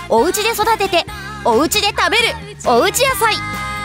お家で育ててお家で食べるおうち野菜。